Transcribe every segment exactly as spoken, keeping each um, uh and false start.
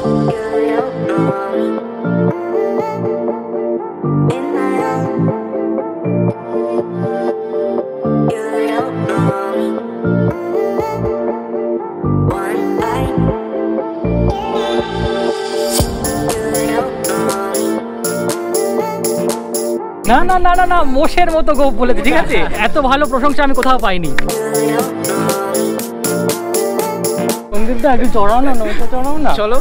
না না না না না মোষের মতো গোপ বলে ঠিক আছে, এত ভালো প্রশংসা আমি কোথাও পাইনি। সন্দীপদা একটু চড়াও না, নৌকা চড়াও না। চলো,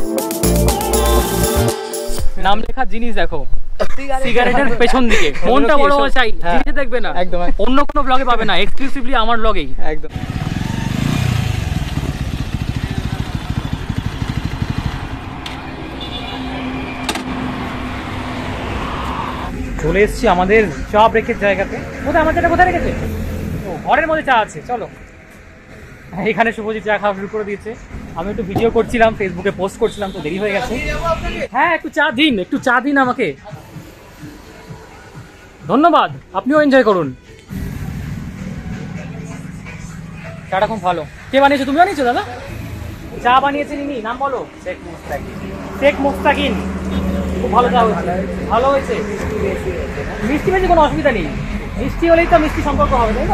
নাম লেখা জিনিস দেখো সিগারেটের পেছন দিকে, মনটা বড় হওয়া চাই, জিনিসে দেখবে না একদম, অন্য কোনো ব্লগে পাবে না, এক্সক্লুসিভলি আমার ব্লগেই একদম। চলে এসেছি আমাদের চা ব্রেকের জায়গাতে। কোথায় আমার চাটা কোথায় রেখেছে? ও ঘরের মধ্যে চা আছে। চলো, এখানে শুভজিৎ চা খাওয়া শুরু করে দিয়েছে। আমি একটু ভিডিও করছিলাম, ফেসবুকে পোস্ট করছিলাম, তো দেরি হয়ে গেছে। হ্যাঁ একটু চা দিন, একটু চা দিন আমাকে। ধন্যবাদ, আপনিও এনজয় করুন। চাটা খুব ভালো। কে বানিয়েছো? তুমি বানিয়েছো দাদা? চা বানিয়েছে নিনি, নাম বলো। শেখ মুস্তাকিন। শেখ মুস্তাকিন, খুব ভালো চা হয়েছে। ভালো হয়েছে, মিষ্টি বেশি কোনো অসুবিধা নেই, মিষ্টি হলেই তো মিষ্টি সম্পর্ক হবে, তাই না?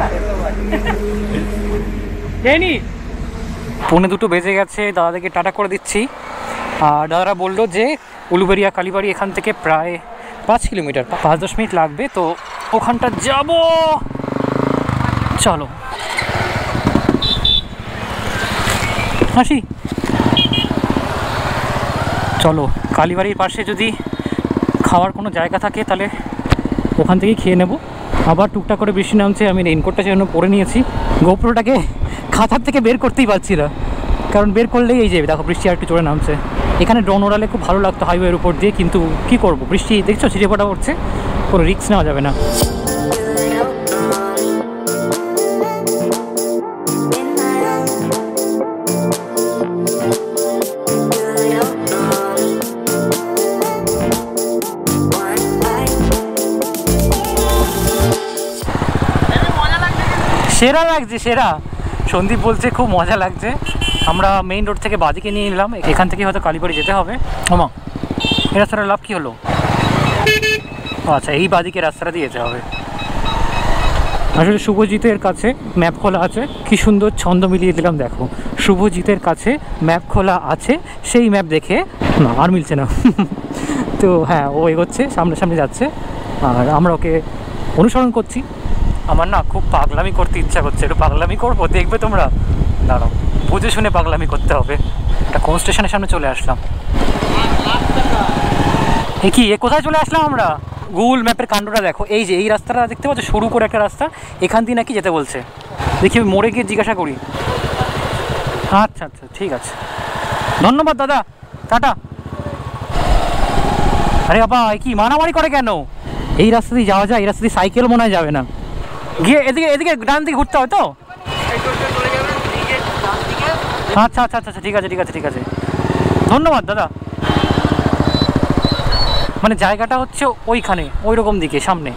খেয়ে পৌনে দুটো বেজে গেছে, দাদাদেরকে টাটা করে দিচ্ছি। আর দাদারা বললো যে উলুবেড়িয়া কালীবাড়ি এখান থেকে প্রায় পাঁচ কিলোমিটার, পাঁচ দশ মিনিট লাগবে, তো ওখানটা যাব। চলো আসি। চলো, কালীবাড়ির পাশে যদি খাওয়ার কোনো জায়গা থাকে তাহলে ওখান থেকেই খেয়ে নেব। আবার টুকটাক করে বৃষ্টি নামছে, আমি রেইনকোটটা সেজন্য পরে নিয়েছি। গোপ্রোটাকে খাতার থেকে বের করতেই পারছি না, কারণ বের করলেই এই যাবে। দেখো বৃষ্টি আর একটু জোরে নামছে। এখানে ড্রোন ওড়ালে খুব ভালো লাগতো হাইওয়ের উপর দিয়ে, কিন্তু কি করব, বৃষ্টি দেখছো ছিটে ফোটা পড়ছে, কোনো রিস্ক নেওয়া যাবে না। সেরা লাগছে, সেরা। সন্দীপ বলছে খুব মজা লাগছে। আমরা মেইন রোড থেকে বাদিকে নিয়ে নিলাম, এখান থেকে হয়তো কালীবাড়ি যেতে হবে। ওমা, এই রাস্তাটা লাভ কী হলো? আচ্ছা, এই বাদিকে রাস্তাটা দিয়ে যেতে হবে। আসলে শুভজিতের কাছে ম্যাপ খোলা আছে, কি সুন্দর ছন্দ মিলিয়ে দিলাম দেখো। শুভজিতের কাছে ম্যাপ খোলা আছে, সেই ম্যাপ দেখে না আর মিলছে না। তো হ্যাঁ, ও এগোচ্ছে, সামনে সামনে যাচ্ছে, আর আমরা ওকে অনুসরণ করছি। আমার না খুব পাগলামি করতে ইচ্ছা করছে, একটু পাগলামি করবো, দেখবে তোমরা। দাঁড়াও, বুঝে শুনে পাগলামি করতে হবে। এটা কোন স্টেশনের সামনে চলে আসলাম? এ কি, এ কোথায় চলে আসলাম আমরা? গুগল ম্যাপের কাণ্ডটা দেখো, এই যে এই রাস্তাটা দেখতে পাচ্ছ, শুরু করে একটা রাস্তা, এখান দিয়ে নাকি যেতে বলছে। দেখি আমি মোড়ে গিয়ে জিজ্ঞাসা করি। আচ্ছা আচ্ছা, ঠিক আছে, ধন্যবাদ দাদা, টাটা। আরে বাবা, কি মারামারি করে কেন? এই রাস্তা দিয়ে যাওয়া যায়, এই রাস্তা দিয়ে সাইকেল মনে হয় যাবে না। গিয়ে এদিকে এদিকে ডান দিকে ঘুরতে হয় তো? আচ্ছা আচ্ছা আচ্ছা, ঠিক আছে ঠিক আছে ঠিক আছে, ধন্যবাদ দাদা। মানে জায়গাটা হচ্ছে ওইখানে, ওই রকম দিকে সামনে।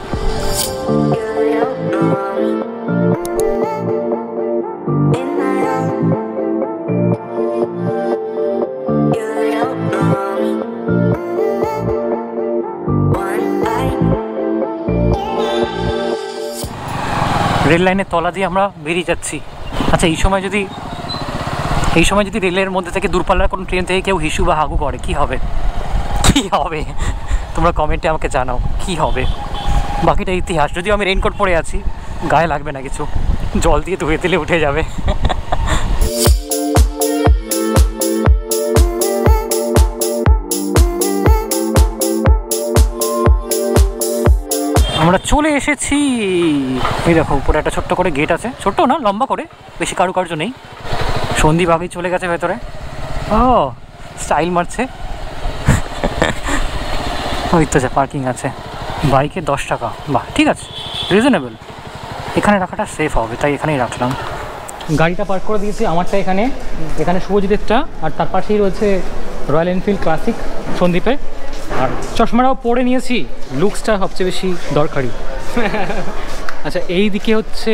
রেল লাইনের তলা দিয়ে আমরা বেরিয়ে যাচ্ছি। আচ্ছা, এই সময় যদি এই সময় যদি রেলের মধ্যে থেকে দূরপাল্লার কোনো ট্রেন থেকে কেউ হিসু বা হাগু করে, কি হবে? কি হবে তোমরা কমেন্টে আমাকে জানাও, কি হবে? বাকিটা ইতিহাস। যদিও আমি রেইনকোট পরে আছি, গায়ে লাগবে না কিছু, জল দিয়ে ধুয়ে দিলে উঠে যাবে। আমরা চলে এসেছি। এই দেখো, উপরে একটা ছোট্ট করে গেট আছে, ছোট্ট না, লম্বা করে, বেশি কারুকার্য নেই। সন্দীপ আগেই চলে গেছে ভেতরে। ও স্টাইল মারছে। ওই তো যা পার্কিং আছে, বাইকে দশ টাকা, বাহ ঠিক আছে, রিজনেবল। এখানে রাখাটা সেফ হবে, তাই এখানেই রাখলাম। গাড়িটা পার্ক করে দিয়েছি আমারটা এখানে, এখানে শুভজিতেরটা, আর তার পাশেই রয়েছে রয়্যাল এনফিল্ড ক্লাসিক সন্দীপের। আর চশমাটাও পরে নিয়েছি, লুকসটা সবচেয়ে বেশি দরকারি। আচ্ছা, এই দিকে হচ্ছে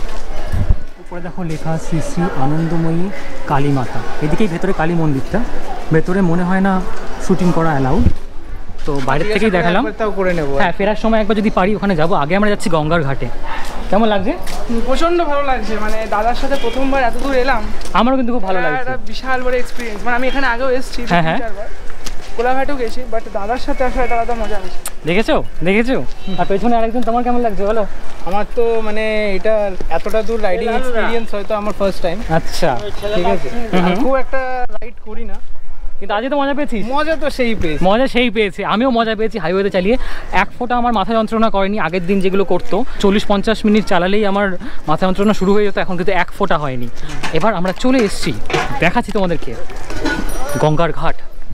উপরে দেখো লেখা শ্রী শ্রী আনন্দময়ী কালী মাতা, এদিকেই ভেতরে কালী মন্দিরটা। ভেতরে মনে হয় না শুটিং করা অ্যালাউড, তো বাইরের থেকেই দেখালাম। করে নেবো। হ্যাঁ, ফেরার সময় একবার যদি পারি ওখানে যাবো। আগে আমরা যাচ্ছি গঙ্গার ঘাটে। কেমন লাগছে? প্রচন্ড ভালো লাগছে, মানে দাদার সাথে প্রথমবার এত দূর এলাম। আমারও কিন্তু খুব ভালো লাগছে, একটা বিশাল বড় এক্সপিরিয়েন্স। মানে আমি এখানে আগেও এসেছি, হ্যাঁ হ্যাঁ কোলাঘাটেও গেছি, বাট দাদার সাথে আসলে একটা আলাদা মজা আছে। দেখেছো দেখেছো আর পেছনে আরেকজন, তোমার কেমন লাগছে বলো? আমার তো মানে এটা এতটা দূর রাইডিং এক্সপিরিয়েন্স হয়তো আমার ফার্স্ট টাইম। আচ্ছা, ঠিক আছে, আমি খুব একটা রাইড করি না, কিন্তু আজকে তো মজা পেয়েছিস? মজা তো সেই পেয়েছি, মজা সেই পেয়েছি, আমিও মজা পেয়েছি হাইওয়েতে চালিয়ে। এক ফোঁটা আমার মাথা যন্ত্রণা করেনি। আগের দিন যেগুলো করতো চল্লিশ পঞ্চাশ মিনিট চালালেই আমার মাথা যন্ত্রণা শুরু হয়ে যেত, এখন কিন্তু এক ফোঁটা হয়নি। এবার আমরা চলে এসেছি, দেখাচ্ছি তোমাদেরকে গঙ্গার ঘাট।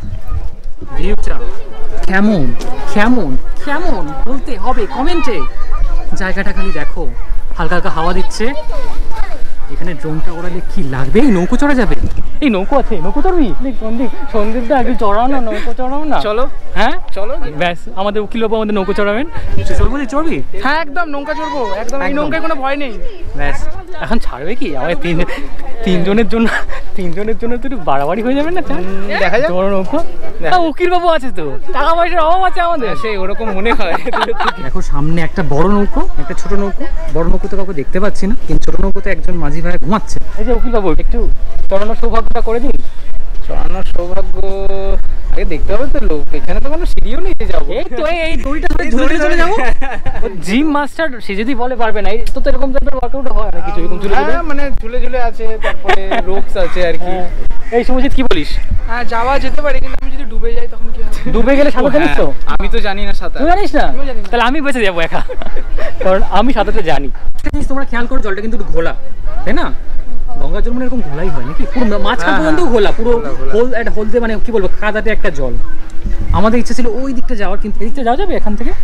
ভিউটা কেমন কেমন কেমন বলতে হবে কমেন্টে। জায়গাটা খালি দেখো, হালকা হালকা হাওয়া দিচ্ছে। এখানে ড্রোনটা ওড়ালে কি লাগবে? এই নৌকো চড়া যাবে, এই নৌকো আছে, নৌকো চড়বি? সন্দীপ সন্দীপটা আগে চড়াও না, নৌকো চড়াও না। চলো হ্যাঁ চলো, ব্যাস আমাদের উকিল বাবু আমাদের নৌকো চড়াবেন। চড়বো? চড়বি? হ্যাঁ একদম, নৌকা চড়বো একদম। এই নৌকায় কোনো ভয় নেই। ব্যাস এখন ছাড়বে কি? আমাদের তিন তিনজনের জন্য তিনজনের জন্য তো একটু বাড়াবাড়ি হয়ে যাবে না? দেখা যাক। বড় নৌকো, উকিল বাবু আছে তো, টাকা পয়সার অভাব আছে আমাদের, সেই ওরকম মনে হয়। দেখো সামনে একটা বড় নৌকো, একটা ছোট নৌকো। বড় নৌকো তো কাউকে দেখতে পাচ্ছি না, কিন্তু ছোট নৌকোতে একজন মাঝি ভাই ঘুমাচ্ছে। এই যে উকিল বাবু, একটু চড়ানোর সৌভাগ্যটা করে দিন। চড়ানোর সৌভাগ্য আগে দেখতে হবে তো, লোক এখানে তো কোনো সিঁড়িও নিয়ে যাবো। এই তো এই দড়িটা ধরে ঝুলে চলে যাবো। জিম মাস্টার সে যদি বলে পারবে না, তো তো এরকম টাইপের ওয়ার্কআউট হয় না কিছু, এরকম ঝুলে ঝুলে, মানে ঝুলে ঝুলে আছে, তারপরে রোপস আছে আর কি। এই শুভজিৎ কি বলিস? হ্যাঁ যাওয়া যেতে পারে, কিন্তু আমি যদি ডুবে যাই তখন কি হবে? ডুবে গেলে সাঁতার জানিস তো? আমি তো জানি না সাঁতার। তুই জানিস না? আমিও জানি না। তাহলে আমি বেঁচে যাবো একা, কারণ আমি সাঁতারটা জানি। একটা জিনিস তোমরা খেয়াল করো, জলটা কিন্তু একটু ঘোলা, তাই না? গঙ্গা জল মানে এরকম ঘোলাই হয় নাকি? পুরো মাঝখান পর্যন্ত ঘোলা, পুরো হোল একটা হোলতে, মানে কি বলবো, কাদাতে একটা জল। আমাদের ইচ্ছা ছিল ওই দিকটা যাওয়ার, কিন্তু এই দিকটা যাওয়া যাবে এখান থেকে?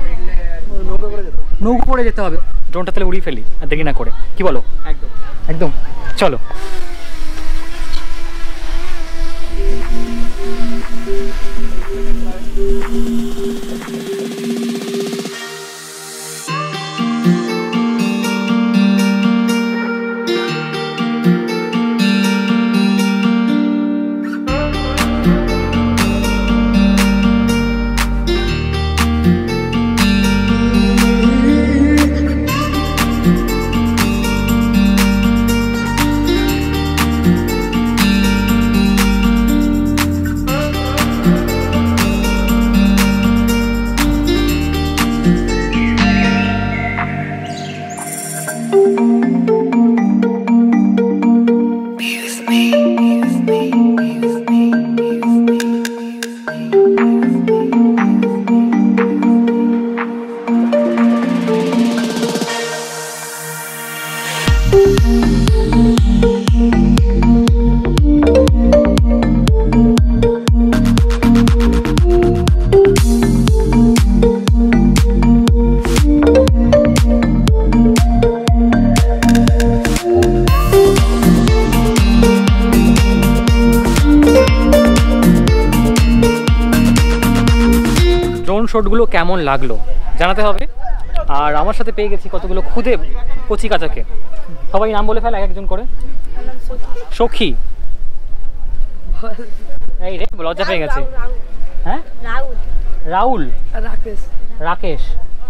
নৌকো করে যেতে হবে। ড্রোনটা তাহলে উড়িয়ে ফেলি আর দেরি না করে, কি বলো? একদম একদম, চলো। শটগুলো কেমন লাগলো জানাতে হবে। আর আমার সাথে পেয়ে গেছি কতগুলো খুদে কচি কাচাকে। সবাই নাম বলে ফেল এক একজন করে। সখী, এই রে লজ্জা পেয়ে গেছে। হ্যাঁ, রাহুল, রাহুল, রাকেশ, রাকেশ,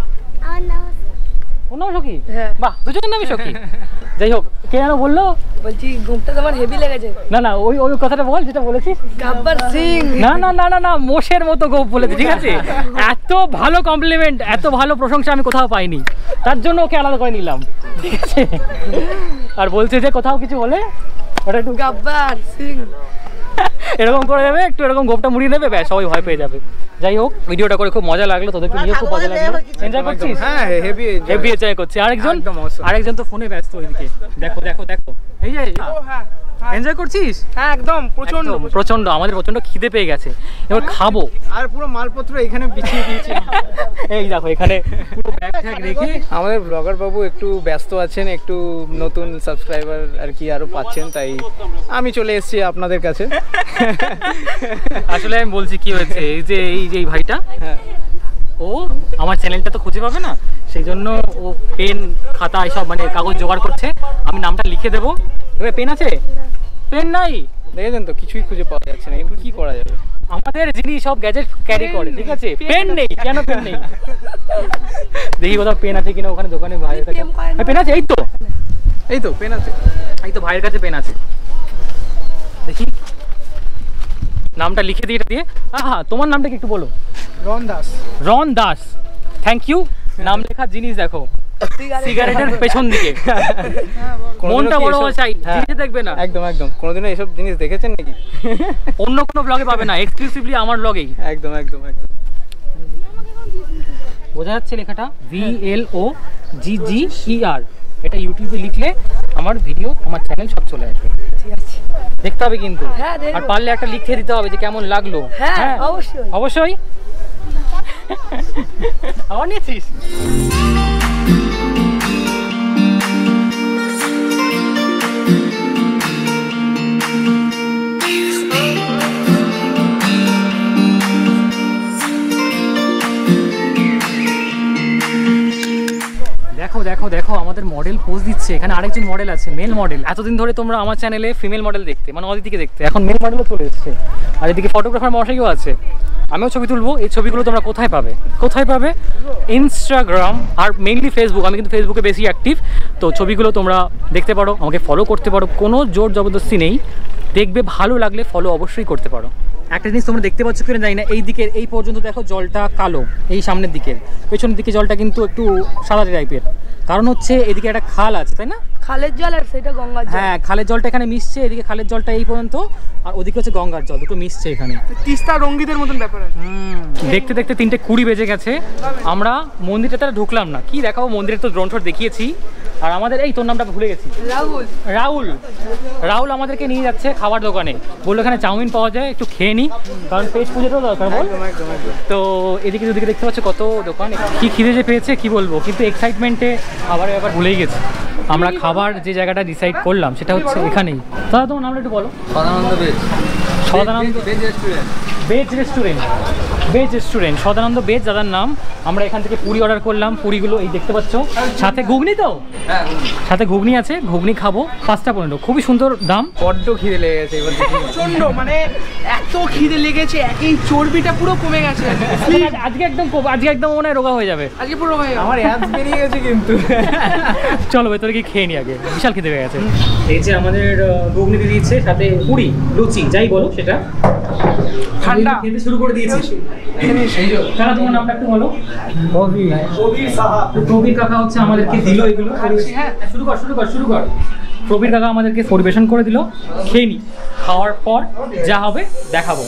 ওর নাম সখী? হ্যাঁ। বাহ, দুজনের নামই সখী। যাই হোক, কে যেন বললো? বলছি ঘুমটা তোমার হেভি লেগেছে। না না, ওই ওই কথাটা বল যেটা বলেছিস। গাব্বার সিং। না না না না না, মোষের মতো গোপ বলেছে, ঠিক আছে? এত ভালো কমপ্লিমেন্ট, এত ভালো প্রশংসা আমি কোথাও পাইনি, তার জন্য ওকে আলাদা করে নিলাম, ঠিক আছে? আর বলছে যে কোথাও কিছু হলে ওটা একটু গাব্বার সিং এরকম করে দেবে, একটু এরকম গোপটা মুড়িয়ে দেবে, ব্যাস সবাই ভয় পেয়ে যাবে। যাই হোক, ভিডিওটা করে খুব মজা লাগলো, তোদেরকে নিয়ে খুব মজা লাগলো। এনজয় করছিস? হ্যাঁ, হেভি হেভি এনজয় করছি। আরেকজন আরেকজন তো ফোনে ব্যস্ত ওইদিকে, দেখো দেখো দেখো, এই যে হ্যাঁ এনজয় করছিস? হ্যাঁ একদম, প্রচন্ড প্রচন্ড। আমাদের প্রচন্ড খিদে পেয়ে গেছে, এবার খাবো। আর পুরো মালপত্র এখানে বিছিয়ে দিয়েছি। এই দেখো এখানে পুরো ব্যাগ ট্যাগ রেখে। আমাদের ব্লগার বাবু একটু ব্যস্ত আছেন, একটু নতুন সাবস্ক্রাইবার আর কি আরো পাচ্ছেন, তাই আমি চলে এসেছি আপনাদের কাছে। আসলে আমি বলছি কি হয়েছে, এই যে এই যে এই ভাইটা, ও আমার চ্যানেলটা তো খুঁজে পাবে না, সেই জন্য ও পেন খাতা এসব মানে কাগজ জোগাড় করছে। আমি নামটা লিখে দেবো। এবার পেন আছে? পেন নাই? দেখেছেন তো কিছুই খুঁজে পাওয়া যাচ্ছে না, কিন্তু কি করা যাবে। আমাদের যিনি সব গ্যাজেট ক্যারি Pen করে, নেই, ঠিক আছে, pen পেন নেই, কেন পেন নেই? দেখি কোথাও পেন আছে কিনা ওখানে দোকানে, ভাইয়ের কাছে পেন আছে, এই তো এই তো পেন আছে, এই তো ভাইয়ের কাছে পেন আছে, দেখি নামটা লিখে দিই এটা দিয়ে। হ্যাঁ হ্যাঁ, তোমার নামটা কি একটু বলো? Ron Das. Ron Das, thank you. নাম লেখার জিনিস দেখো সিগারেটের পেছন দিকে, মনটা বড় চাই, জিনিস দেখবে না। একদম একদম, কোনোদিনও এসব জিনিস দেখেছেন নাকি? অন্য কোনো ব্লগে পাবে না, এক্সক্লুসিভলি আমার ব্লগেই। একদম একদম একদম। বোঝা যাচ্ছে লেখাটা? V L O G G E R. এটা ইউটিউবে লিখলে আমার ভিডিও, আমার চ্যানেল সব চলে আসবে। ঠিক আছে, দেখতে হবে কিন্তু, হ্যাঁ, দেখবো। আর পারলে একটা লিখে দিতে হবে যে কেমন লাগলো। হ্যাঁ, অবশ্যই। অবশ্যই। আবার নিয়েছিস? দেখো দেখো দেখো, আমাদের মডেল পোজ দিচ্ছে। এখানে আরেকজন মডেল আছে, মেল মডেল। এতদিন ধরে তোমরা আমার চ্যানেলে ফিমেল মডেল দেখতে, মানে অদিতিকে দেখতে, এখন মেল মডেলও চলে এসেছে। আর এদিকে ফটোগ্রাফার মশাইও আছে, আমিও ছবি তুলবো। এই ছবিগুলো তোমরা কোথায় পাবে? কোথায় পাবে? ইনস্টাগ্রাম আর মেইনলি ফেসবুক। আমি কিন্তু ফেসবুকে বেশি অ্যাক্টিভ, তো ছবিগুলো তোমরা দেখতে পারো, আমাকে ফলো করতে পারো, কোনো জোর জবরদস্তি নেই। দেখবে, ভালো লাগলে ফলো অবশ্যই করতে পারো। একটা জিনিস তোমরা দেখতে পাচ্ছ কিনা জানি না, এই দিকের এই পর্যন্ত দেখো জলটা কালো, এই সামনের দিকের, পেছনের দিকে জলটা কিন্তু একটু সাদা টাইপের। কারণ হচ্ছে এদিকে একটা খাল আছে, তাই না? খালের জল আর সেটা গঙ্গার জল। হ্যাঁ, খালের জলটা এখানে মিশছে, এদিকে খালের জলটা এই পর্যন্ত, আর ওদিকে হচ্ছে গঙ্গার জল, দুটো মিশছে এখানে। তিস্তা রঙ্গিতের মতন ব্যাপার আছে। দেখতে দেখতে তিনটে কুড়ি বেজে গেছে, আমরা মন্দিরটাতে আর ঢুকলাম না। কি দেখাবো? মন্দিরের তো ড্রোন শট দেখিয়েছি। আর আমাদের এই, তোর নামটা ভুলে গেছি, রাহুল। রাহুল। রাহুল আমাদেরকে নিয়ে যাচ্ছে খাবার দোকানে, বললো এখানে চাউমিন পাওয়া যায়, একটু খেয়ে নিই, কারণ পেট পুজোটাও দরকার বল। একদম একদম একদম। তো এদিকে দুদিকে দেখতে পাচ্ছ কত দোকান, কি খিদে যে পেয়েছে কি বলবো, কিন্তু এক্সাইটমেন্টে আবার এবার ভুলেই গেছি। আমরা খাবার যে জায়গাটা ডিসাইড করলাম সেটা হচ্ছে এখানেই। দাদা তোমার নামটা একটু বলো। Sadananda Bej. Sadananda Bej restaurant. Bej restaurant, Bej restaurant, Sadananda Bej দাদার নাম। আমরা এখান থেকে পুরি অর্ডার করলাম, পুরিগুলো এই দেখতে পাচ্ছ, সাথে ঘুগনি, তো হ্যাঁ, সাথে ঘুগনি আছে, ঘুগনি খাবো। পাঁচটা পনেরো, খুবই সুন্দর দাম। বড্ড খিদে লেগে গেছে এবার। প্রচন্ড, মানে এত খিদে লেগেছে, এই চর্বিটা পুরো কমে গেছে। আজকে একদম আজকে একদম মনে হয় রোগা হয়ে যাবে। আজকে পুরো হয়ে গেল। আমার অ্যাপস বেরিয়ে গেছে কিন্তু। চলো ভেতরে গিয়ে খেয়ে নি আগে, বিশাল খেতে পেয়ে গেছে। এই যে আমাদের ঘুগনি দিয়ে দিচ্ছে, সাথে পুরি লুচি যাই বলো সেটা, ঠান্ডা খেতে শুরু করে দিয়েছি। কাকা তোমার নামটা একটু বলো। প্রবীর। প্রবীর সাহা। প্রবীর কাকা হচ্ছে আমাদেরকে দিল এগুলো। হ্যাঁ, শুরু কর শুরু কর শুরু কর। প্রবীর কাকা আমাদেরকে পরিবেশন করে দিল, খেয়ে নি। খাওয়ার পর যা হবে দেখাবো।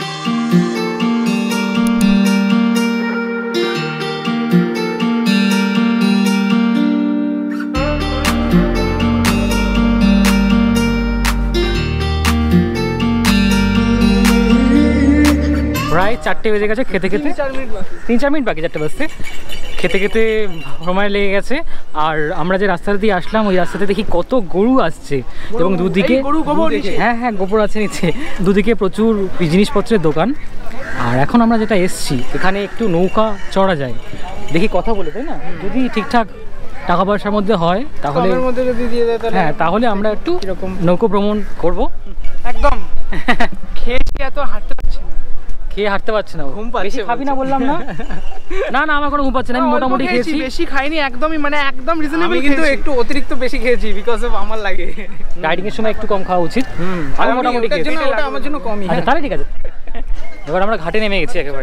প্রায় চারটে বেজে গেছে, খেতে খেতে তিন চার মিনিট বাকি চারটে বাজতে। খেতে খেতে সময় লেগে গেছে। আর আমরা যে রাস্তাটা দিয়ে আসলাম, ওই রাস্তাতে দেখি কত গরু আসছে, এবং দুদিকে হ্যাঁ হ্যাঁ গোবর আছে নিচে, দুদিকে প্রচুর জিনিসপত্রের দোকান। আর এখন আমরা যেটা এসছি, এখানে একটু নৌকা চড়া যায়, দেখি কথা বলে, তাই না? যদি ঠিকঠাক টাকা পয়সার মধ্যে হয় তাহলে, মধ্যে যদি দিয়ে দেয় তাহলে হ্যাঁ, তাহলে আমরা একটু এরকম নৌকো ভ্রমণ করবো। একদম খেয়েছি, এত হাঁটতে পারছি না। খেয়ে হাঁটতে পারছে না, ঘুম পাচ্ছে বেশি খাবি না বললাম না? না না, আমার কোনো ঘুম পাচ্ছে না, আমি অল্প মোটামুটি খেয়েছি। বেশি খাইনি, একদমই মানে একদম রিজনেবল। আমি কিন্তু একটু অতিরিক্ত বেশি খেয়েছি, বিকজ অফ আমার লাগে। রাইডিং এর সময় একটু কম খাওয়া উচিত। আমি মোটামুটি ওটার খেয়েছি। জন্য ওটা আমার জন্য কমই। আচ্ছা তাহলে ঠিক আছে। এবার আমরা ঘাটে নেমে গেছি, একেবারে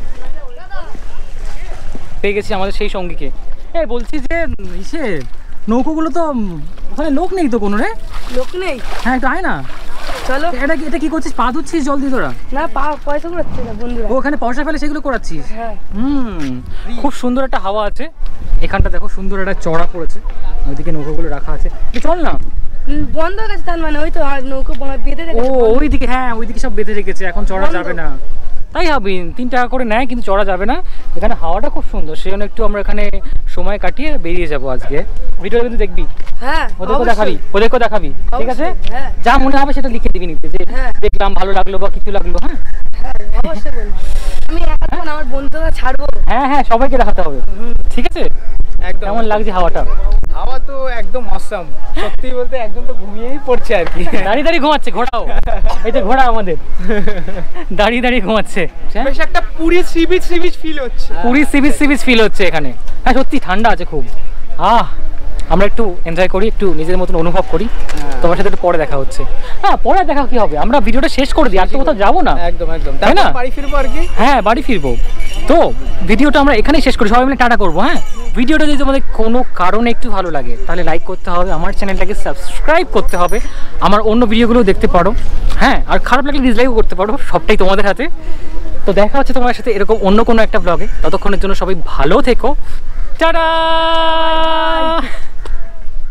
পেয়ে গেছি আমাদের সেই সঙ্গীকে। এই বলছি যে ইসে নৌকোগুলো তো ওখানে লোক নেই তো কোনো রে? লোক নেই। হ্যাঁ একটু আয় না। চলো। এটা এটা কি করছিস? পা ধুচ্ছিস জল দিয়ে তোরা? না, পা পয়সা করাচ্ছে না বন্ধুরা। ও ওখানে পয়সা ফেলে সেগুলো করাচ্ছিস? হ্যাঁ। হুম, খুব সুন্দর একটা হাওয়া আছে এখানটা, দেখো সুন্দর একটা চড়া পড়েছে, ওইদিকে নৌকোগুলো রাখা আছে। চল না। উম, বন্ধ হয়ে গেছে তার মানে, ওই তো আর নৌকো বোনা বেঁধে ও রেখেছে। ওইদিকে, হ্যাঁ ওইদিকে সব বেঁধে রেখেছে, এখন চড়া যাবে না। তাই হবে, তিন টাকা করে নেয় কিন্তু চড়া যাবে না। এখানে হাওয়াটা খুব সুন্দর, সেই জন্য একটু আমরা এখানে সময় কাটিয়ে বেরিয়ে যাবো আজকে। ভিডিওটা কিন্তু দেখবি, হ্যাঁ ওদেরকেও অবশ্যই। দেখাবি, ওদেরকেও দেখাবি, ঠিক আছে? অবশ্যই, হ্যাঁ। যা মনে হবে সেটা লিখে দিবি নিতে, যে হ্যাঁ। দেখলাম ভালো লাগলো বা কিছু লাগলো। হ্যাঁ হ্যাঁ অবশ্যই বলবো। আমি এখন আমার বন্ধুরা ছাড়বো। হ্যাঁ হ্যাঁ সবাইকে দেখাতে হবে, ঠিক আছে? একদম কেমন লাগছে হাওয়াটা? হাওয়া তো একদম অসাম, সত্যি বলতে একদম তো ঘুমিয়েই পড়ছে আর কি। দাঁড়িয়ে দাঁড়িয়ে ঘুমাচ্ছে ঘোড়াও, এই যে ঘোড়া আমাদের দাঁড়িয়ে দাঁড়িয়ে ঘুমাচ্ছে। বেশ একটা Puri sea beach sea beach feel হচ্ছে। Puri sea beach sea beach feel হচ্ছে এখানে। হ্যাঁ সত্যি ঠান্ডা আছে খুব। আহ আমরা একটু এনজয় করি, একটু নিজের মতন অনুভব করি। তোমার সাথে একটু পরে দেখা হচ্ছে। হ্যাঁ পরে দেখা কি হবে, আমরা ভিডিওটা শেষ করে দিই, আর তো কোথাও যাবো না। একদম একদম, তাই না? তাই না, বাড়ি ফিরবো আর কি। হ্যাঁ বাড়ি ফিরবো। তো ভিডিওটা আমরা এখানেই শেষ করি, সবাই মিলে টাটা করবো। হ্যাঁ ভিডিওটা যদি তোমাদের কোনো কারণে একটু ভালো লাগে তাহলে লাইক করতে হবে, আমার চ্যানেলটাকে সাবস্ক্রাইব করতে হবে, আমার অন্য ভিডিওগুলো দেখতে পারো। হ্যাঁ আর খারাপ লাগলে ডিসলাইকও করতে পারো, সবটাই তোমাদের হাতে। তো দেখা হচ্ছে তোমার সাথে এরকম অন্য কোনো একটা ব্লগে, ততক্ষণের জন্য সবাই ভালো থেকো, টাটা।